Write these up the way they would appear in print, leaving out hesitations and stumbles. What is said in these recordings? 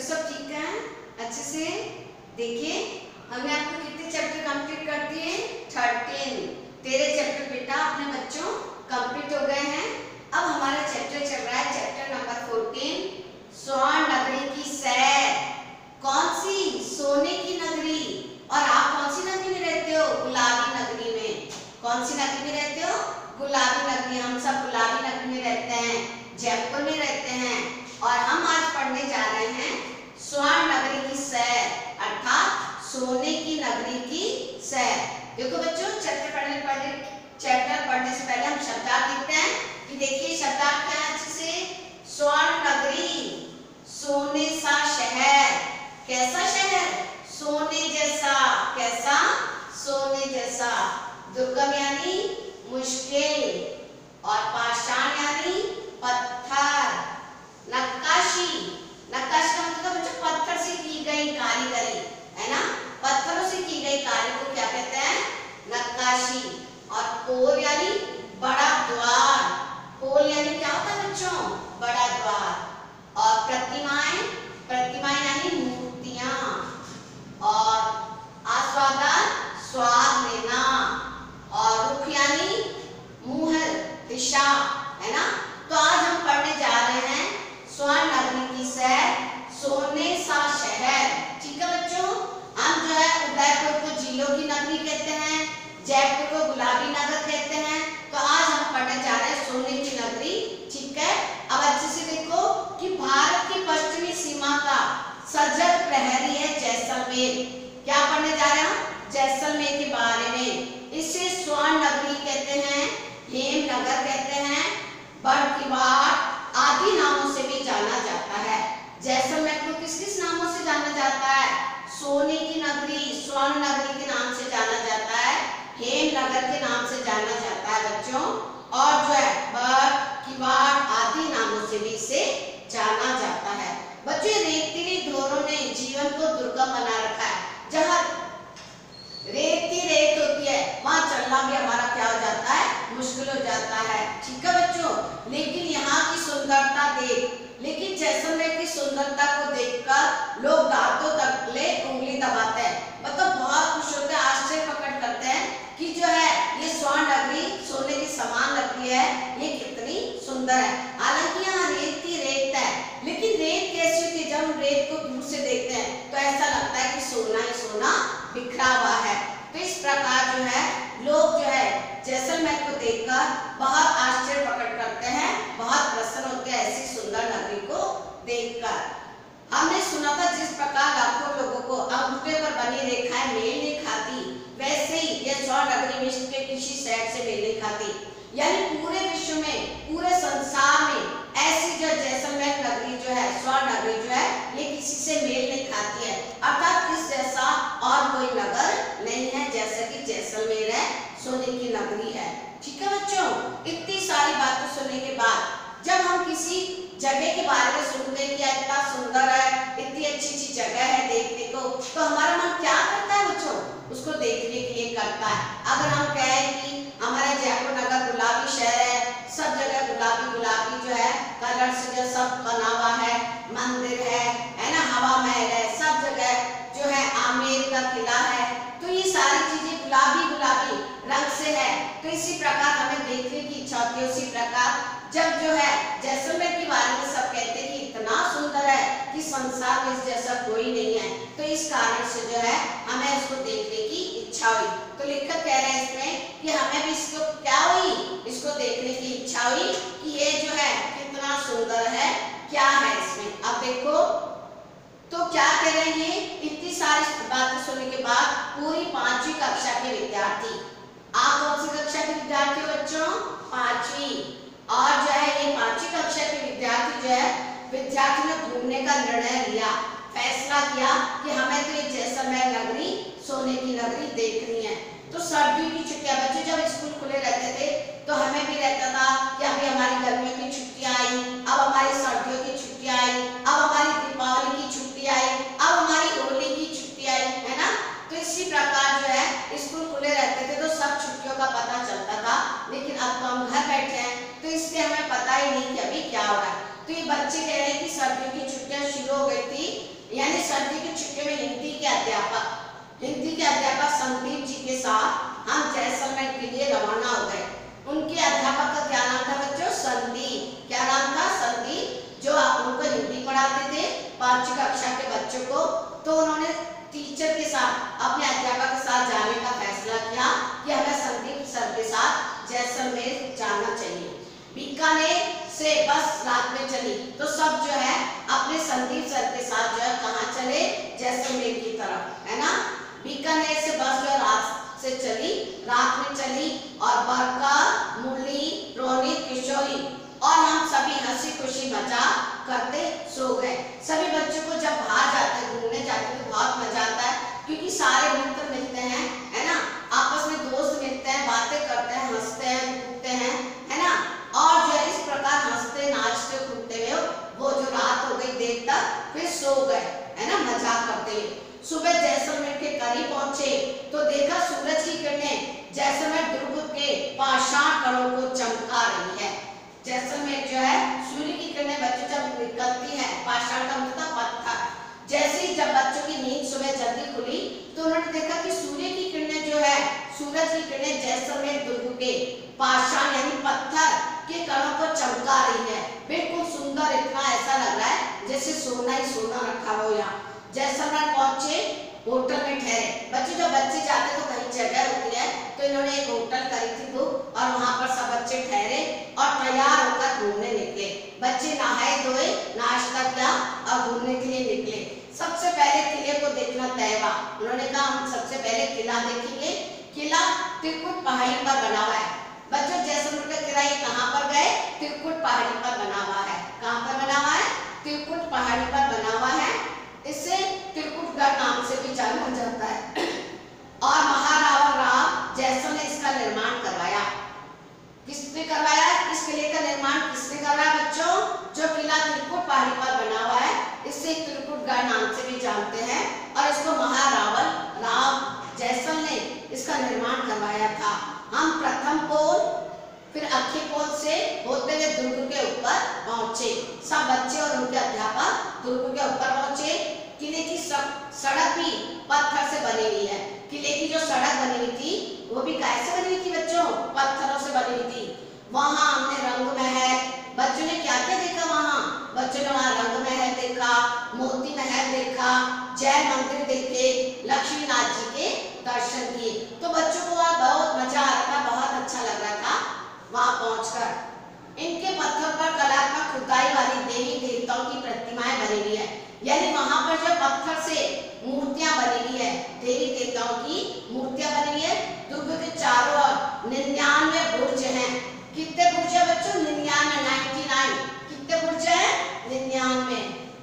सब ठीक है अच्छे से? देखिए हमने आपको कितने चैप्टर कंप्लीट कर दिए? 13 चैप्टर बेटा अपने बच्चों कंप्लीट हो गए हैं। अब हमारा चैप्टर चल रहा है चैप्टर नंबर 14 स्वर्ण नगरी की सैर। कौन सी? सोने की नगरी। और आप कौन सी नगरी में रहते हो? गुलाबी नगरी में। कौन सी नगरी में रहते हो? गुलाबी नगरी। हम सब गुलाबी नगरी में रहते हैं, जयपुर में रहते हैं। और हम आज पढ़ने जा रहे हैं स्वर्ण नगरी की सैर, अर्थात सोने की नगरी की सैर। देखो बच्चों, चैप्टर पढ़ने से पहले हम शब्दार्थ लिखते हैं कि देखिए शब्दार्थ क्या है अच्छे से। स्वर्ण नगरी, सोने सा शहर। कैसा शहर? सोने जैसा। कैसा? सोने जैसा। दुर्गम यानी मुश्किल, और पाषाण यानी पत्थर। नक्काशी, नक्काशी का मतलब बच्चों पत्थर से की गई कारीगरी, है ना? पत्थरों से की गई कार्य को क्या कहते हैं? नक्काशी। और पोल यानी बड़ा द्वार। पोल यानी क्या होता है बच्चों? बड़ा द्वार। और प्रतिमाएं, प्रतिमाएं यानी मूर्तियां। और आस्वादन, स्वाद लेना। और रुख यानी मुंह, दिशा, है ना? तो आज हम पढ़ने जा रहे हैं स्वर्ण नगरी की सैर, सोने सा शहर। ठीक है बच्चों, हम जो है उदयपुर को झीलों की नगरी कहते हैं, जयपुर को गुलाबी नगर कहते हैं। तो आज हम पढ़ने जा रहे हैं सोने की नगरी। ठीक है, अब अच्छे से देखो कि भारत की पश्चिमी सीमा का सजग प्रहरी है जैसलमेर। क्या पढ़ने जा रहे हैं? जैसलमेर के बारे में। इसे स्वर्ण नगरी कहते हैं, हेमनगर कहते हैं, बड़किवाड़ आदि नामों से भी जाना जाता है। जैसलमेर को किस किस नामों से जाना जाता है? सोने की नगरी, स्वर्ण नगरी के नाम से जाना जाता है, हेमनगर के नाम से जाना जाता है बच्चों। और जो है बड़किवाड़ आदि नामों से भी इसे जाना जाता है। बच्चों रेतीली धोरों ने जीवन को दुर्गम बना रखा है। जहाँ रेती रेत होती है वहां चलना भी हमारा क्या हो जाता है? मुश्किल हो जाता है। ठीक है बच्चों, लेकिन यहाँ की सुंदरता देख, लेकिन जैसलमेर की सुंदरता को देखकर लोग दांतों तले उंगली दबाते हैं, मतलब बहुत खुश होते हैं, आश्चर्य प्रकट करते हैं कि जो है ये स्वर्ण नगरी सोने की समान लगती है, ये कितनी सुंदर है। हालांकि यहाँ रेत ही रेत है, लेकिन रेत कैसी होती है? जब हम रेत को दूर से देखते हैं तो ऐसा लगता है कि सोना ही सोना बिखरा हुआ है। तो इस प्रकार जो है लोग जो है जैसलमेर को देखकर बहुत आश्चर्य प्रकट करते हैं, बहुत प्रसन्न होते हैं ऐसी सुंदर नगरी को देखकर। हमने सुना था जिस प्रकार लाखों लोगों को अंगूठे पर बनी रेखाएं मेल नहीं खाती, वैसे ही यह स्वर्ण नगरी विश्व के किसी शहर से मेल नहीं खाती। यानी पूरे विश्व में, पूरे संसार में ऐसी जो जैसलमेर नगरी जो है, स्वर्ण नगरी जो है, ये किसी से मेल नहीं खाती है। अर्थात इस जैसा और कोई नगर नहीं है जैसा कि जैसलमेर है, सोने की नगरी है। ठीक है बच्चों, इतनी सारी बातें सुनने के बाद जब हम किसी जगह के बारे में सुनते हैं कि इतना सुंदर है, इतनी अच्छी अच्छी जगह है देखने को, तो हमारा मन क्या करता है बच्चों? उसको देखने के लिए करता है। अगर हम कहें कि हमारा जयपुर नगर गुलाबी शहर है, सब जगह गुलाबी गुलाबी जो है कलर से जो सब बना हुआ है, मंदिर है ना, हवा महल है, सब जगह जो है आमेर का किला है, तो ये सारी चीजें गुलाबी गुलाबी रंग से है। तो इसी प्रकार हमें देखने की इच्छा होती है। उसी प्रकार जब जो है जैसलमेर के बारे में सब कहते हैं कि इतना सुंदर है कि संसार में इस जैसा कोई नहीं है, तो इस कारण से जो है हमें इसको देखने की इच्छा हुई। तो लेखक कह रहे हैं इसमें कि हमें भी इसको क्या हुई? इसको देखने की इच्छा हुई कि ये जो है कितना सुंदर है, क्या है इसमें। अब देखो तो क्या कह रहे हैं, ये इतनी सारी बातें सुनने के बाद पूरी 5वीं कक्षा के विद्यार्थी, आप कौन सी कक्षा के विद्यार्थी हो बच्चों? 5वीं। और जो है ये 5वीं कक्षा के विद्यार्थी जो है, विद्यार्थी ने घूमने का निर्णय लिया, फैसला किया कि हमें तो ये जैसलमेर नगरी, सोने की नगरी देखनी है। तो सर्दियों की छुट्टियां, बच्चे जब स्कूल खुले रहते थे तो हमें भी रहता था कि अभी हमारी गर्मियों की छुट्टियां आई, अब हमारी सर्दियों की छुट्टियां आई, अब हमारी दीपावली की छुट्टी आई, अब हमारी होली की छुट्टी आई, है ना? तो इसी प्रकार जो है स्कूल खुले रहते थे तो सब छुट्टियों का पता चलता था, लेकिन अब तो हम घर बैठे हैं तो इसलिए हमें पता ही नहीं कि अभी क्या हो रहा है। तो ये बच्चे कह रहे हैं कि सर्दियों की छुट्टियां शुरू हो गई थी, यानी सर्दी की छुट्टियों में हिंदी के अध्यापक संदीप जी के साथ हम जैसलमेर के लिए रवाना हो गए। उनके अध्यापक का क्या नाम था बच्चों? संदीप। क्या नाम था? संदीप। जो उनको हिंदी पढ़ाते थे 5वीं कक्षा के बच्चों को। तो उन्होंने टीचर के साथ, अपने अध्यापक के साथ जाने का फैसला किया कि हमें संदीप सर के साथ जैसलमेर जाना चाहिए। बीकानेर से बस रात में चली तो सब जो है अपने संदीप सर के साथ जो है कहाँ चले? जैसलमेर की तरफ, है ना। बीकानेर से बस जो रात में चली और बरका, मुरली, रोनित, किशोरी और हम सभी हंसी खुशी मजाक करते सो गए। सभी बच्चों को जब बाहर जाते हैं, घूमने जाते हैं तो बहुत मजा आता है, क्योंकि सारे मित्र मिलते हैं, है ना, आपस में दोस्त मिलते हैं, बातें करते हैं, हंसते हैं, कूदते हैं, है ना। और जो इस प्रकार हंसते नाचते कूदते हुए वो जो रात हो गई देर तक, फिर सो गए, है ना, मजाक करते हुए। सुबह जैसलमेर के करीब पहुंचे तो देखा सूरज की किरणें जैसलमेर दुर्ग के पाषाण कणों को चमका रही है। जैसलमेर जो है सूर्य की किरणें बच्चों जब निकलती है, पाषाण का मतलब पत्थर। जैसे ही जब बच्चों की नींद सुबह जल्दी खुली तो उन्होंने देखा कि सूर्य की किरणें जो है, सूरज की किरणें जैसलमेर दुर्ग के पाषाण यानी पत्थर के कणों को चमका रही है। बिल्कुल सुंदर, इतना ऐसा लग रहा है जैसे सोना ही सोना रखा हो। यहाँ जैसलमेर पहुंचे, होटल में ठहरे। बच्चे जब बच्चे जाते तो कहीं जगह होती है, तो इन्होंने एक होटल करी थी बुक और वहां पर सब बच्चे ठहरे और तैयार होकर घूमने निकले। बच्चे नहाए धोए, नाश्ता किया और घूमने के लिए निकले। सबसे पहले किले को देखना तय हुआ। उन्होंने कहा हम सबसे पहले किला देखेंगे। किला त्रिकुट पहाड़ी पर बना हुआ है। बच्चों जैसलमेर का किला कहाँ पर गए? त्रिकुट पहाड़ी पर बना हुआ है। कहाँ पर बना हुआ है? त्रिकुट पहाड़ी पर बना हुआ है। इसे त्रिकुटगढ़ नाम से भी जाना जाता है। और महाराव जैसलमेर ने इसका निर्माण करवाया। किसने करवाया? इस किले का निर्माण किसने करवाया बच्चों? जो किला त्रिकुट पहाड़ी पर बना हुआ है, इसे त्रिकुटगढ़ नाम से भी जानते हैं और इसको राव जैसलमेर ने इसका निर्माण करवाया था। हम प्रथम पोल फिर अक्खी पोल से होते हुए दुर्ग के ऊपर पहुंचे। सब बच्चे और उनके अध्यापक दुर्ग के ऊपर पहुंचे। किले की सड़क भी पत्थर से बनी हुई है। किले की जो सड़क बनी हुई थी वो भी कैसे बनी हुई थी बच्चों? पत्थरों से बनी हुई थी। वहां हमने रंग महल, बच्चों ने क्या क्या देखा वहां? बच्चों ने वहां रंग महल देखा, मोती महल देखा, जैन मंदिर देखे, लक्ष्मीनाथ जी के दर्शन किए। तो बच्चों को वहां बहुत मजा आ रहा था, बहुत अच्छा लग रहा था वहां पहुंचकर। इनके पत्थर पर कलात्मक खुदाई वाली देवी देवताओं की प्रतिमाएं बनी हुई है। यानी वहां पर जो पत्थर से मूर्तियां बनी हुई है, देवी देवताओं की मूर्तियां बनी हुई है। दुर्ग के चारों ओर 99 बुर्ज हैं। कितने बुर्ज है बच्चों? 99। कितने बुर्ज है? 99।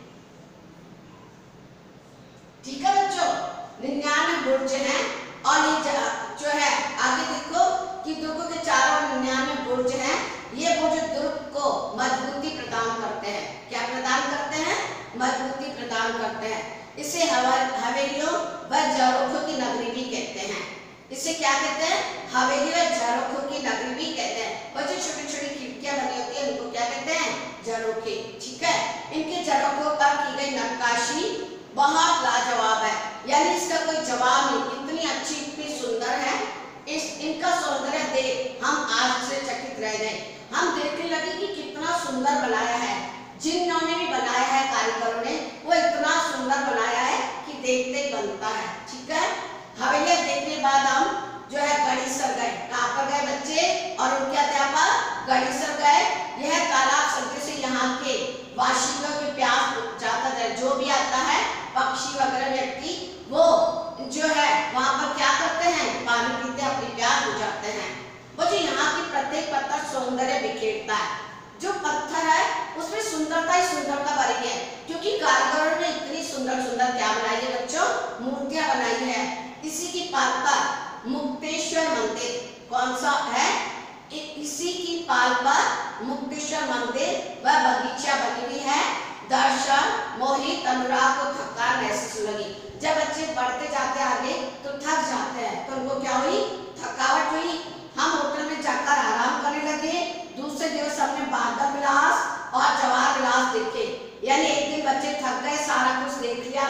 ठीक है बच्चों, 99 बुर्ज हैं। और ये जो है आगे देखो कि दुर्ग के चारों ओर 99 बुर्ज हैं। ये बुर्ज दुर्ग को मजबूती प्रदान करते हैं। क्या प्रदान करते हैं? मजबूती प्रदान करते हैं। इसे हवेलियों व झरोखों की नगरी भी कहते हैं। इसे क्या कहते हैं? हवेली व झरोखों की नगरी भी कहते हैं। बच्चों छोटी छोटी खिड़कियां बनी होती है, उनको क्या कहते हैं? झरोखे। ठीक है, इनके झरोखों पर की गई नक्काशी बहुत लाजवाब है। यानी इसका कोई जवाब नहीं, इतनी अच्छी, इतनी सुंदर है। इनका सौंदर्य देख हम आज से चकित रह गए। हम देखने लगे कि कितना सुंदर बनाया है। जिन्होंने भी बनाया है, कारीगरों ने, वो इतना सुंदर बनाया है कि देखते ही बनता है। ठीक है, हवेलियां देखने बाद हम जो है गढ़ीसर गए। कहाँ पर गए बच्चे और उनके अध्यापक? गढ़ीसर गए। यह तालाब सब्जी से यहाँ के वासियों की प्यास जाता है। जो भी आता है, पक्षी वगैरह व्यक्ति, वो जो है वहां पर क्या करते हैं? पानी पीते, अपनी प्यास बुझाते हैं। वो जो यहाँ की प्रत्येक पत्थर सौंदर्य बिखेरता है। जो पत्थर है उसमें सुंदरता ही सुंदरता भरी है, क्योंकि कारीगरों ने इतनी सुंदर सुंदर क्या बनाई है बच्चों? मूर्तियां बनाई है। इसी की पाल पर मुक्तेश्वर मंदिर, कौन सा है? इसी की पाल पर मुक्तेश्वर मंदिर व बगीचा बनी हुई है। दर्शन मोहित अनुराग को थकान महसूस लगी। जब बच्चे बढ़ते जाते आगे तो थक जाते हैं, तो उनको क्या हुई? थकावट हुई। हम होटल में जाकर आराम करने लगे। दूसरे दिवस हमने बांदा विलास और जवाहर विलास देखे। यानी एक दिन बच्चे थक गए, सारा कुछ देख लिया,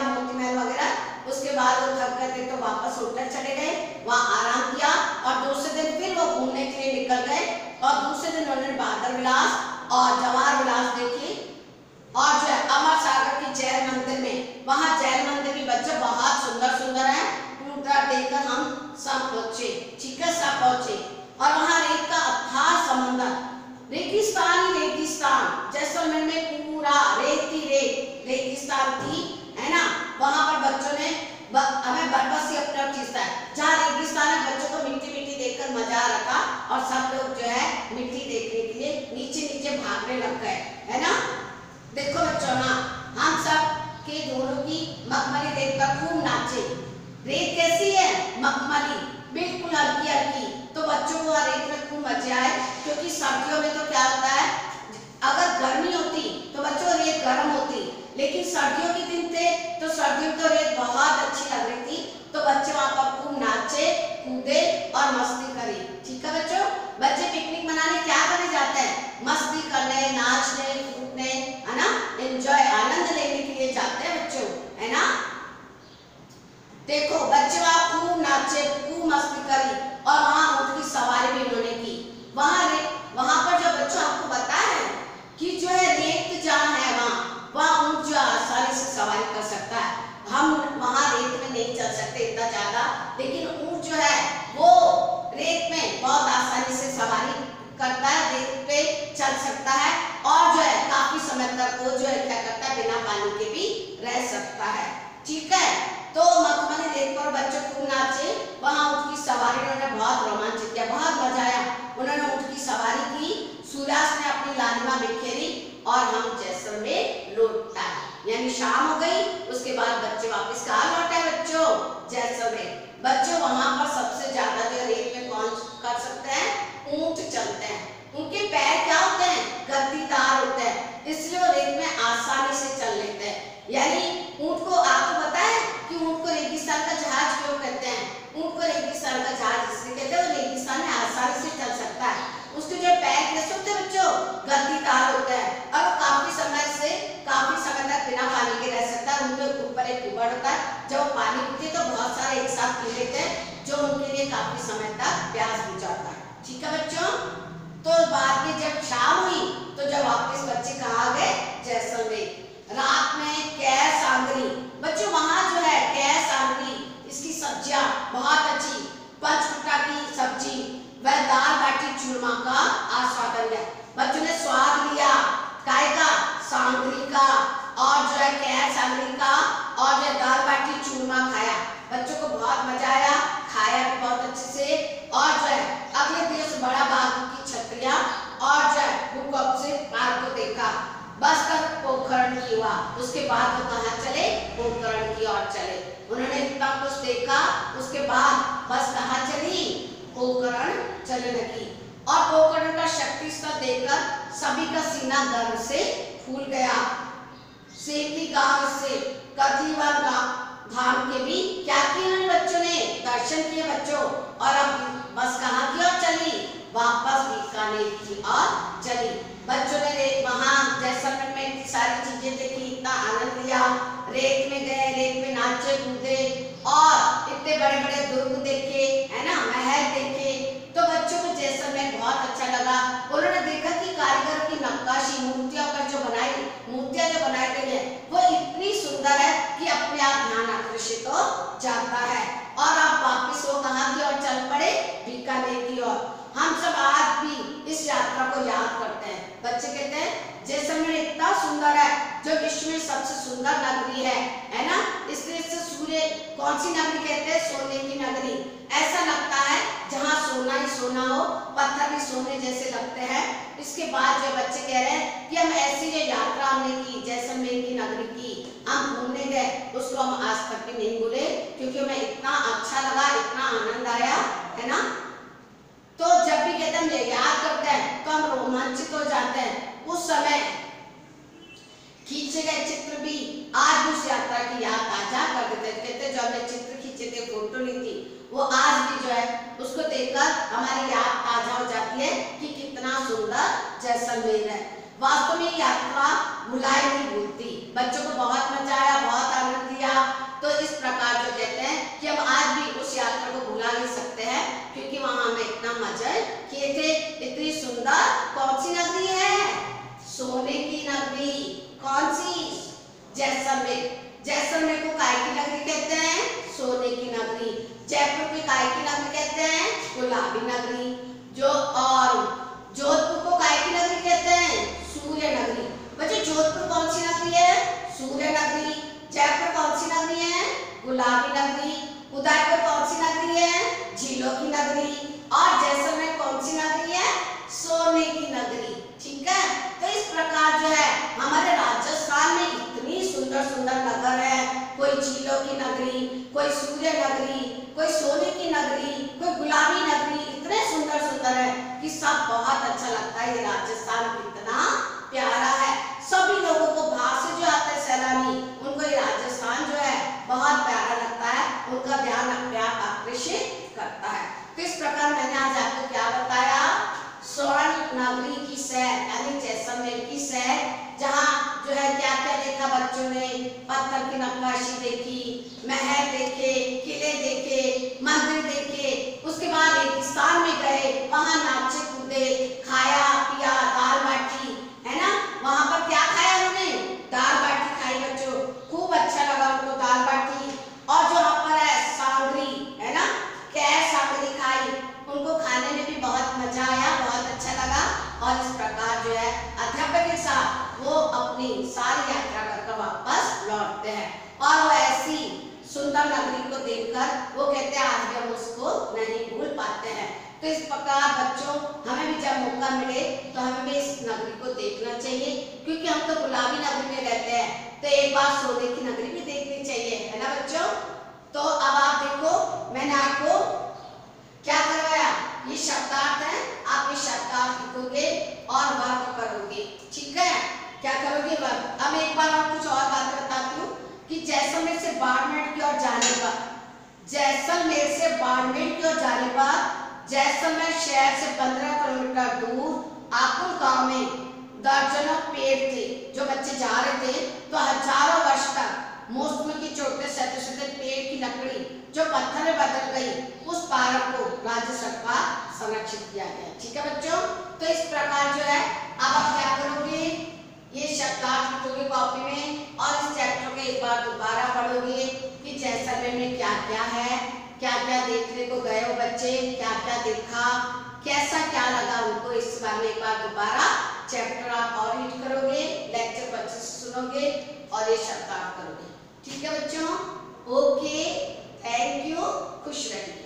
और दूसरे दिन उन्होंने बादल विलास और जवाहर विलास देखी। और जो है अमर सागर के जैन मंदिर में, वहाँ जैन मंदिर भी बच्चे बहुत सुंदर सुंदर है, पूरा देखकर हम सब पहुंचे। ठीक है, सब पहुंचे और वहाँ रेत का अथाह समंदर, रेगिस्तान ही रेगिस्तान, जैसलमेर में पूरा रेत ही रेत, रेगिस्तान थी, है ना। वहाँ पर बच्चों ने हमें बरबस अपने आप चीज़ है, जहाँ रेगिस्तान है बच्चों को मिट्टी मिट्टी देखकर मजा आ रहा था और सब लोग जो है मिट्टी देखने के लिए नीचे नीचे भागने लग गए, है ना। देखो बच्चों ना, हम सब के दोनों की मखमली देखकर खूब नाचे। रेत कैसी है? मखमली, बिल्कुल हल्की हल्की। तो बच्चों को रेत में खूब मजे आए, क्योंकि सर्दियों में तो क्या होता है, अगर गर्मी होती तो बच्चों रेत गर्म होती, लेकिन सर्दियों के दिन थे तो सर्दियों में तो रेत बहुत अच्छी लग रही थी। तो बच्चे वहाँ पर खूब नाचे कूदे और मस्ती करी। ठीक है बच्चों, बच्चे पिकनिक मनाने क्या करने जाते हैं? मस्ती करने, नाचने कूदने, है ना, एंजॉय आनंद लेने के लिए जाते हैं बच्चों, है ना। देखो बच्चे वहाँ खूब नाचे खूब मस्ती करी और वहाँ ऊँट की सवारी भी उन्होंने की। वहाँ पर जो बच्चों आपको पता है कि जो है रेत जहाँ है वहाँ ऊँट जो आसानी से सवारी कर सकता है। हम वहाँ रेत में नहीं चल सकते इतना ज्यादा, लेकिन ऊँट जो है वो रेत में बहुत आसानी से सवारी करता है, रेत पे चल सकता है और जो है काफी समय तक वो जो है क्या करता है, बिना पानी के भी रह सकता है। ठीक है, तो मखमली रेत पर बच्चे खूब नाचे, वहाँ ऊँट की सवारी उन्होंने बहुत रोमांचित किया, बहुत मजा आया। उन्होंने ऊँट की सवारी की, सूर्यास्त ने अपनी लालिमा बिखेरी और हम जैसलमेर लौट आए, यानी शाम हो गई। उसके बाद बच्चे वापस कहाँ लौटे बच्चों? जैसलमेर। बच्चों वहाँ पर सबसे ज्यादा जो रेत में कौन कर सकते हैं? ऊँट चलते हैं। उनके पैर क्या होते हैं? गद्दीदार होते हैं, इसलिए वो रेत में आसानी से चल लेते हैं। यानी ऊँट को आपको पता है कि ऊँट को रेगिस्तान का जहाज क्यों कहते हैं? ऊँट को रेगिस्तान का जहाज इसलिए कहते हैं, वो रेगिस्तान में आसानी से चल सकता है। उसके जो पैर कैसे होते हैं बच्चों? गद्दीदार होते हैं और काफी समय तक बिना पानी के रह सकता है। उनके ऊपर एक कुबड़ होता है, जब वो पानी पीते तो बहुत सारे एक साथ पी लेते हैं, जो उनके लिए काफी समय तक प्यास बुझाता है। ठीक है बच्चों, तो बाद में जब शाम हुई तो जब वापस बच्चे कहाँ गए? जैसलमेर। रात में कैर सांगरी, बच्चों वहाँ जो है कैर सांगरी, इसकी सब्जियां बहुत अच्छी, पंचकुटा की सब्जी वह दाल बाटी चूरमा का आस्वादन लिया। बच्चों ने स्वाद लिया काय का? सांगरी का, और जो है कैर सांगरी का, और जो है दाल बाटी चूरमा खाया। बच्चों को बहुत मजा आया, खाया भी बहुत अच्छे से। और जो है अगले दिन बड़ा बाग की छतरियां और जो है बुक से पार्क को देखा, बस कर पोखरण की हुआ। उसके बाद वो कहाँ चले? पोखरण की ओर चले। उन्होंने इतना कुछ देखा, उसके बाद बस कहाँ चली? पोखरण चलने लगी। और पोखरण का शक्ति स्तर देखकर सभी का सीना गर्व से फूल गया। सेठी गांव से कथीवन धाम के भी क्या किया बच्चों ने? दर्शन किए बच्चों। और अब बस कहाँ की ओर चली? वापस बीकानेर की ओर चली। बच्चों ने वहाँ जैसलमेर में सारी चीजें देखी, इतना आनंद लिया, रेत में गए, रेत में नाचे कूदे और इतने बड़े बड़े दुर्ग देखे, है ना, महल देखे। तो बच्चों को जैसलमेर बहुत अच्छा लगा। उन्होंने देखा कि कारीगर की नक्काशी, मूर्तियां जो बनाई गई है वो इतनी सुंदर है कि अपने आप ध्यान आकर्षित हो जाता है। और अब वापिस वो कहाँ की ओर चल पड़े? बीकानेर की ओर। हम सब आज भी इस यात्रा को याद करते हैं। बच्चे कहते हैं जैसलमेर इतना सुंदर है, जो विश्व में सबसे सुंदर नगरी है ना। इसलिए इसे सूर्य कौन सी नगरी कहते हैं? सोने की नगरी। ऐसा लगता है जहाँ सोना ही सोना हो, पत्थर भी सोने जैसे लगते हैं। इसके बाद जो बच्चे कह रहे हैं कि हम ऐसी जो यात्रा हमने की जैसलमेर की नगरी की, हम घूमने गए, उसको हम आज तक भी नहीं भूले, क्योंकि हमें इतना अच्छा लगा, इतना आनंद आया, है ना। तो जब भी कहते हैं हम याद करते हैं तो हम रोमांचित हो जाते हैं। उस समय खींचे गए चित्र भी आज उस यात्रा की याद ताजा कर देते हैं। कहते जो हमने चित्र खींचे थे, फोटो ली थी, वो आज भी जो है उसको देखकर हमारी याद ताजा हो जाती है कि कितना सुंदर जैसलमेर है। वास्तव में यात्रा भुलाई नहीं भूलती। बच्चों को बहुत मजा आया, बहुत आनंद लिया। तो इस प्रकार जो कहते हैं कि हम आज भी उस यात्रा को भुला नहीं सकते हैं, क्योंकि वहां हमें इतना मजा किए थे। इतनी सुंदर कौन सी नगरी है? सोने की नगरी। कौन सी? जैसलमेर। जैसलमेर को काय की नगरी कहते हैं? सोने की नगरी। जयपुर को काय की नगरी कहते हैं? गुलाबी नगरी। जो और जोधपुर को काय की नगरी कहते हैं? सूर्य नगरी। बच्चों जोधपुर कौन सी नगरी है? सूर्य नगरी। जयपुर कौन सी नगरी है? गुलाबी नगरी। उदयपुर कौन सी नगरी है? झीलों की नगरी। और जैसलमेर कौन सी नगरी है? सोने की नगरी। ठीक है, तो इस प्रकार जो है हमारे राजस्थान में इतनी सुंदर सुंदर नगर है। कोई झीलों की नगरी, कोई सूर्य नगरी, कोई सोने की नगरी, कोई गुलाबी नगरी, इतने सुंदर सुंदर है कि सब बहुत अच्छा लगता है। ये राजस्थान कितना प्यारा है। सभी लोगों को बाहर से जो आते हैं सैलानी, उनको ये राजस्थान जो है बहुत प्यारा लगता है, उनका ध्यान अपने आप आकर्षित करता है। तो इस प्रकार मैंने आज आपको क्या बताया? स्वर्ण नगरी की सैर यानी जैसलमेर की सैर, जहाँ जो है क्या क्या देखा बच्चों ने? पत्थर की नक्काशी देखी, महल देखे, किले देखे, मंदिर देखे। उसके बाद रेगिस्तान में गए, वहाँ नाचे कूदे, खाया पिया, दाल बाटी, है ना? वहाँ पर क्या खाया उन्होंने? दाल बाटी खाई बच्चों, खूब अच्छा लगा उनको दाल बाटी। और जो वहाँ पर है सांगरी, है ना, कैर सांगरी खाई, उनको खाने में भी बहुत मजा आया, बहुत अच्छा लगा। और इस प्रकार जो है अध्यापक के साथ वो अपनी सारी यात्रा कर वापस लौटते हैं। और वो ऐसी सुंदर नगरी को देखकर वो कहते हैं आज भी हम उसको नहीं भूल पाते हैं। तो इस प्रकार बच्चों हमें भी जब मौका मिले तो हमें भी इस नगरी को देखना चाहिए, क्योंकि हम तो गुलाबी नगरी में रहते हैं, तो एक बार सोने की नगरी भी देखनी चाहिए, है ना बच्चों? तो अब आप देखो मैंने आपको क्या करवाया? ये शब्दार्थ है, आप ये शब्दार्थ लिखोगे और वर्ग करोगे। ठीक है, क्या करोगे? वर्ग। अब एक बार और कुछ और बातें बताती हूँ कि जैसलमेर से बाड़मेर की ओर जाने पर, जैसलमेर से बाड़मेर की ओर जाने पर जैसलमेर शहर से 15 किलोमीटर दूर आकुल गांव में दर्जनों पेड़ थे। जो बच्चे जा रहे थे तो हजारों वर्ष तक मौसम की चोट से सटे पेड़ की लकड़ी जो पत्थर में बदल गई, उस पार्क को राज्य सरकार संरक्षित किया गया। ठीक है बच्चों, तो इस प्रकार जो है अब आप क्या करोगे? ये शब्दार्थ लिखोगे कॉपी में और इस चैप्टर को एक बार दोबारा पढ़ोगे कि जैसलमेर में क्या क्या है, क्या क्या देखने को गए हो बच्चे, क्या क्या देखा, कैसा क्या लगा उनको, इस बारे में एक बार दोबारा चैप्टर आप और रीड करोगे, लेक्चर बच्चे से सुनोगे और ये शब्दार्थ करोगे। ठीक है बच्चों, ओके, थैंक यू, खुश रहिए।